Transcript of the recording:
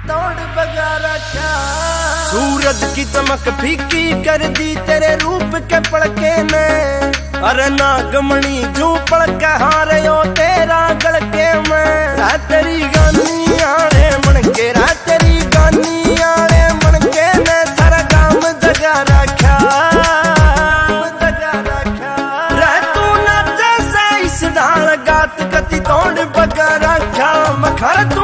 तोड़ बगा रखा। सूरज की चमक फीकी कर दी तेरे रूप के पड़के ने। अरे नागमणि जू पड़के हारे हो तेरा गड़के में। तेरी गानी आड़े मनके रा तेरी गानी आड़े मनके ने सारा काम जगा रखा। रे तू नाचे से इस ढाल गात गति तोड़ बगा रखा। मखर